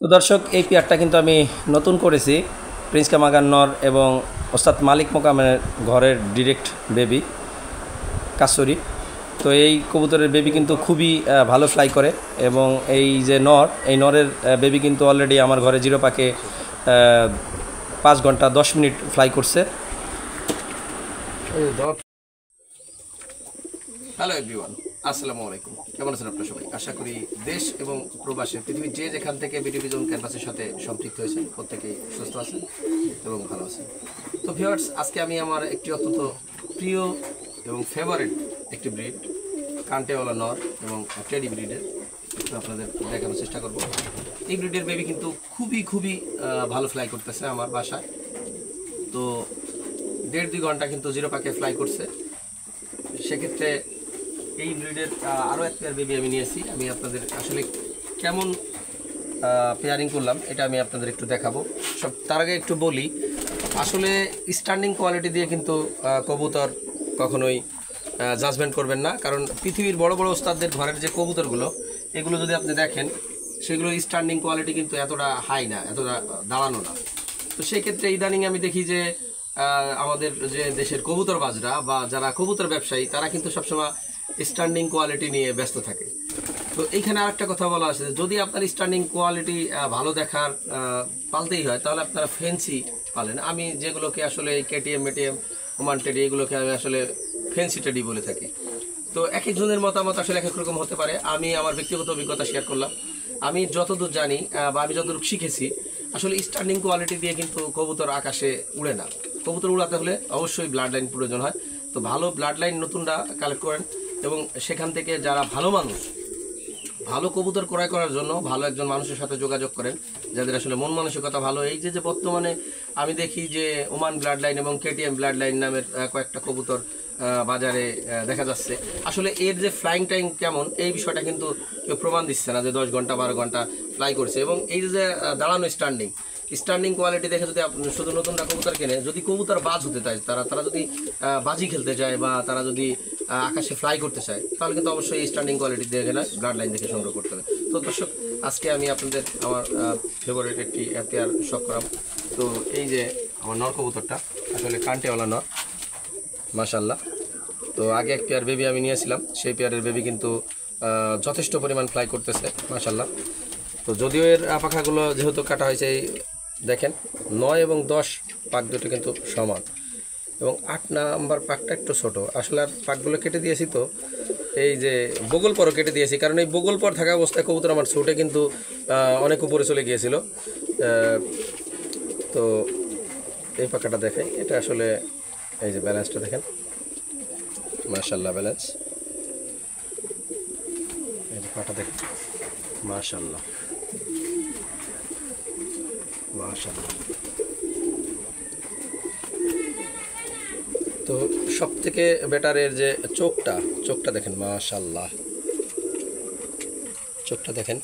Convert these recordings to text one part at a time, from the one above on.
তো দর্শক, এই পেয়ারটা কিন্তু আমি নতুন করেছি, প্রিন্স কামাগার নর এবং ওস্তাদ মালিক মোকামের ঘরের ডিরেক্ট বেবি কাসুরি। তো এই কবুতরের বেবি কিন্তু খুবই ভালো ফ্লাই করে এবং এই যে নর, এই নরের বেবি কিন্তু অলরেডি আমার ঘরে জিরো পাকে 5 ঘন্টা 10 মিনিট ফ্লাই করছে। হ্যালো এভরিওয়ান, আসসালামু আলাইকুম। কেমন আছেন আপনারা সবাই? আশা করি দেশ এবং প্রবাসে পৃথিবীর যে যেখান থেকে ভিডিও ভিজন ক্যানভাসের সাথে সম্পৃক্ত হয়েছেন প্রত্যেকেই সুস্থ আছেন এবং ভালো আছেন। তো ভিউয়ার্স, আজকে আমি আমার একটি অত্যন্ত প্রিয় এবং ফেভারিট একটি ব্রিড কান্টেওয়ালা নর এবং টেডি ব্রিডের আপনাদের দেখানোর চেষ্টা করব। এই ব্রিডের বেবি কিন্তু খুবই ভালো ফ্লাই করতেছে আমার বাসায়। তো 1.5-2 ঘন্টা কিন্তু জিরো পাকে ফ্লাই করছে। সেক্ষেত্রে এই ব্রিডের আরও এক পেয়ার বেবি আমি নিয়েছি। আমি আপনাদের আসলে কেমন পেয়ারিং করলাম এটা আমি আপনাদের একটু দেখাবো। তার আগে একটু বলি, আসলে স্ট্যান্ডিং কোয়ালিটি দিয়ে কিন্তু কবুতর কখনোই জাজমেন্ট করবেন না, কারণ পৃথিবীর বড় বড় ওস্তাদদের ঘরের যে কবুতরগুলো, এগুলো যদি আপনি দেখেন সেগুলো স্ট্যান্ডিং কোয়ালিটি কিন্তু এতটা হাই না, এতটা দাঁড়ানো না। তো সেই ক্ষেত্রে ইদানিং আমি দেখি যে আমাদের যে দেশের কবুতরবাজরা বা যারা কবুতর ব্যবসায়ী, তারা কিন্তু সবসময় স্ট্যান্ডিং কোয়ালিটি নিয়ে ব্যস্ত থাকে। তো এইখানে আরেকটা কথা বলা আছে, যদি আপনার স্ট্যান্ডিং কোয়ালিটি ভালো দেখার পালতেই হয় তাহলে আপনারা ফেন্সি পালেন। আমি যেগুলোকে আসলে কেটিএম মেটিএম ওমান টেডি, এগুলোকে আমি আসলে ফেন্সি টেডি বলে থাকি। তো এক একজনের মতামত আসলে এক এক রকম হতে পারে। আমি আমার ব্যক্তিগত অভিজ্ঞতা শেয়ার করলাম। আমি যতদূর জানি বা আমি যতদূর শিখেছি, আসলে স্ট্যান্ডিং কোয়ালিটি দিয়ে কিন্তু কবুতর আকাশে উড়ে না। কবুতর উড়াতে হলে অবশ্যই ব্লাড লাইন প্রয়োজন হয়। তো ভালো ব্লাড লাইন নতুনরা কালেক্ট করেন এবং সেখান থেকে যারা ভালো মানুষ, ভালো কবুতর ক্রয় করার জন্য ভালো একজন মানুষের সাথে যোগাযোগ করেন, যাদের আসলে মন মানসিকতা ভালো। এই যে বর্তমানে আমি দেখি যে ওমান ব্লাড লাইন এবং কেটিএম ব্লাড লাইন নামের কয়েকটা কবুতর বাজারে দেখা যাচ্ছে। আসলে এর যে ফ্লাইং টাইম কেমন, এই বিষয়টা কিন্তু কেউ প্রমাণ দিচ্ছে না যে 10 ঘন্টা 12 ঘন্টা ফ্লাই করছে। এবং এই যে দাঁড়ানো স্ট্যান্ডিং কোয়ালিটি দেখে যদি শুধু নতুনরা কবুতর কেনে, যদি কবুতর বাজ হতে চায়, তারা যদি বাজি খেলতে চায় বা তারা যদি আকাশে ফ্লাই করতে চায়, তাহলে কিন্তু অবশ্যই স্ট্যান্ডিং কোয়ালিটি দেখে না, ব্লাড লাইন দেখে সংগ্রহ করতে হবে। তো দর্শক, আজকে আমি আপনাদের আমার ফেভারিট একটি পেয়ার শখ করাম। তো এই যে আমার নর কবুতরটা আসলে কান্টেওয়ালা নর, মাশাআল্লাহ। তো আগে এক পেয়ার বেবি আমি নিয়েছিলাম, সেই পেয়ারের বেবি কিন্তু যথেষ্ট পরিমাণ ফ্লাই করতেছে মাশাআল্লাহ। তো যদিও এর পাখাগুলো যেহেতু কাটা হয়েছে, এই দেখেন 9 এবং 10 পাক দুটো কিন্তু সমান এবং 8 নাম্বার পাকটা একটু ছোট। আসলে আর পাকগুলো কেটে দিয়েছি, তো এই যে বগল পরও কেটে দিয়েছি, কারণ এই বগল পর থাকা অবস্থায় কবুতর আমার ছোটে কিন্তু অনেক উপরে চলে গিয়েছিল। তো এই পাখাটা দেখেন, এটা আসলে এই যে ব্যালেন্সটা দেখেন, মাশাআল্লাহ ব্যালেন্স। এই যে পাটা দেখেন, মাশাআল্লাহ মাশাআল্লাহ। তো সব থেকে বেটারের যে চোখটা দেখেন, মাশাআল্লাহ চোখটা দেখেন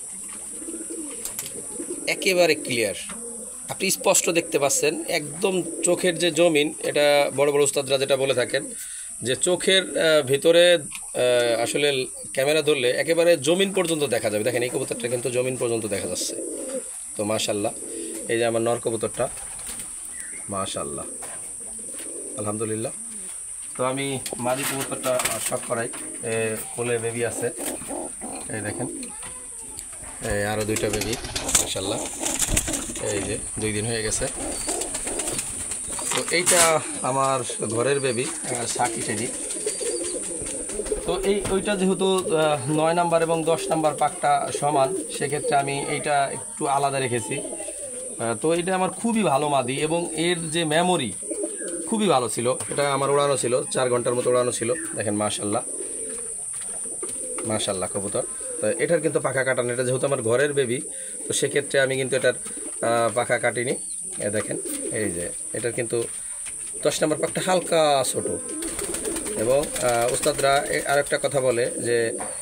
একেবারে ক্লিয়ার, আপনি স্পষ্ট দেখতে পাচ্ছেন একদম। চোখের যে জমিন, এটা বড় বড় উস্তাদরা যেটা বলে থাকেন যে চোখের ভিতরে আসলে ক্যামেরা ধরলে একেবারে জমিন পর্যন্ত দেখা যাবে। দেখেন এই কবুতরটা কিন্তু জমিন পর্যন্ত দেখা যাচ্ছে। তো মাশাআল্লাহ, এই যে আমার নর কবুতরটা, মাশাআল্লাহ আলহামদুলিল্লাহ। তো আমি মাদি কবুতরটা শখ করাই, কোলে বেবি আছে, এই দেখেন আরও 2টা বেবি মাশাআল্লাহ, এই যে 2 দিন হয়ে গেছে। তো এইটা আমার ঘরের বেবি সাকি টেডি। তো ওইটা যেহেতু 9 নাম্বার এবং 10 নাম্বার পাকটা সমান, সেক্ষেত্রে আমি এইটা একটু আলাদা রেখেছি। তো এটা আমার খুবই ভালো মাদি এবং এর যে মেমোরি খুবই ভালো ছিল। এটা আমার উড়ানো ছিল 4 ঘন্টার মতো উড়ানো ছিল। দেখেন মাশাআল্লাহ মাশাআল্লাহ কবুতর। তো এটার কিন্তু পাখা কাটানো, এটা যেহেতু আমার ঘরের বেবি, তো সেক্ষেত্রে আমি কিন্তু এটার পাখা কাটিনি। দেখেন এই যে এটার কিন্তু 10 নম্বর পাকটা হালকা ছোট। এবং উস্তাদরা আরেকটা কথা বলে যে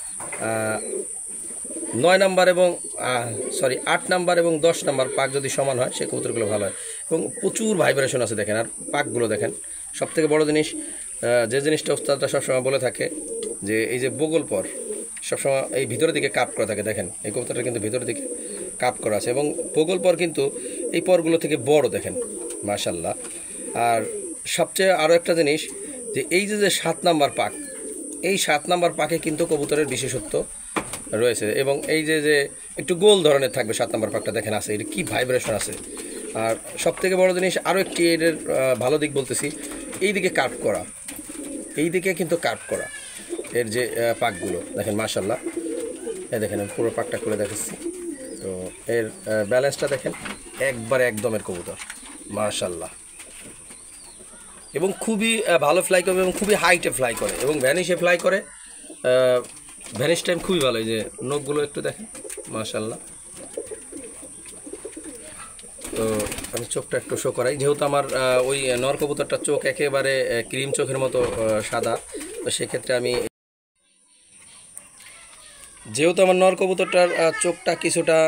9 নাম্বার এবং 8 নাম্বার এবং 10 নাম্বার পাক যদি সমান হয়, সেই কবুতরগুলো ভালো হয় এবং প্রচুর ভাইব্রেশন আছে। দেখেন আর পাকগুলো দেখেন। সবথেকে বড় জিনিস, যে জিনিসটা উস্তাদরা সবসময় বলে থাকে যে এই যে বগল পর সবসময় এই ভিতরের দিকে কাট করা থাকে। দেখেন এই কবুতরটা কিন্তু ভিতরের দিকে কাপ করা আছে এবং পোগল পর কিন্তু এই পরগুলো থেকে বড় দেখেন মাশাল্লাহ। আর সবচেয়ে আরও একটা জিনিস যে এই যে 7 নাম্বার পাক, এই 7 নাম্বার পাকে কিন্তু কবুতরের বিশেষত্ব রয়েছে এবং এই যে একটু গোল ধরনের থাকবে 7 নাম্বার পাকটা দেখেন আছে, এটা কী ভাইব্রেশন আছে। আর সবথেকে বড় জিনিস আরও একটি এর ভালো দিক বলতেছি, এই দিকে কাট করা, এই দিকে কিন্তু কাট করা এর যে পাকগুলো দেখেন মাশাল্লাহ। এই দেখেন আমি পুরো পাকটা করে দেখাচ্ছি। তো এর ব্যালেন্সটা দেখেন একবারে একদমের কবুতর মাশাল্লাহ, এবং খুবই ভালো ফ্লাই করবে এবং খুবই হাইটে ফ্লাই করে এবং ভ্যানিশে ফ্লাই করে। ভ্যানিশ টাইম খুবই ভালো। এই যে নখগুলো একটু দেখেন মাশাল্লাহ। তো আমি চোখটা একটু শো করাই, যেহেতু আমার ওই নর কবুতরটার চোখ একেবারে ক্রিম চোখের মতো সাদা, তো সেক্ষেত্রে আমি যেহেতু আমার নর কবুতরটার চোখটা কিছুটা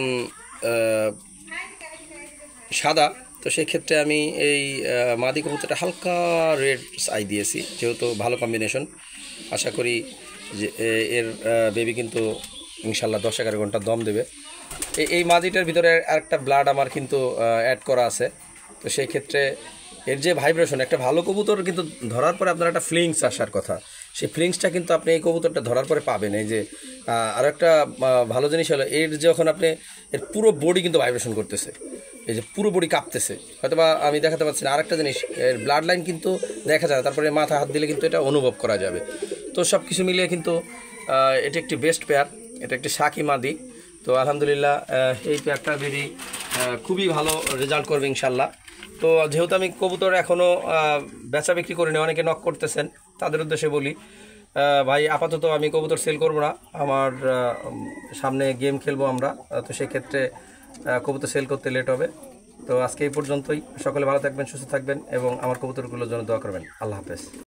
সাদা, তো সেক্ষেত্রে আমি এই মাদি কবুতরটা হালকা রেড আই দিয়েছি, যেহেতু ভালো কম্বিনেশন। আশা করি যে এর বেবি কিন্তু ইনশাল্লাহ 10-11 ঘন্টা দম দেবে। এই মাদিটার ভিতরে আরেকটা ব্লাড আমার কিন্তু অ্যাড করা আছে, তো সেই ক্ষেত্রে এর যে ভাইব্রেশন, একটা ভালো কবুতর কিন্তু ধরার পরে আপনার একটা ফিলিংস আসার কথা, সেই ফিলিংসটা কিন্তু আপনি এই কবুতরটা ধরার পরে পাবেন। এই যে আরও একটা ভালো জিনিস হলো এর যখন আপনি এর পুরো বডি কিন্তু ভাইব্রেশন করতেছে, এই যে পুরো বডি কাঁপতেছে, হয়তো বা আমি দেখাতে পারছি না। আরেকটা জিনিস, এর ব্লাড লাইন কিন্তু দেখা যায়, তারপরে মাথা হাত দিলে কিন্তু এটা অনুভব করা যাবে। তো সব কিছু মিলিয়ে কিন্তু এটা একটি বেস্ট পেয়ার, এটা একটি শাকি মাদি। তো আলহামদুলিল্লাহ এই পেয়ারটা বেবি খুবই ভালো রেজাল্ট করবে ইনশাল্লাহ। তো যেহেতু আমি কবুতর এখনও বেচা বিক্রি করিনি, অনেকে নক করতেছেন, তাদের উদ্দেশ্যে বলি ভাই আপাতত আমি কবুতর সেল করব না, আমার সামনে গেম খেলবো আমরা, তো সেক্ষেত্রে কবুতর সেল করতে লেট হবে। তো আজকে এই পর্যন্তই। সকলে ভালো থাকবেন, সুস্থ থাকবেন এবং আমার কবুতরগুলোর জন্য দোয়া করবেন। আল্লাহ হাফেজ।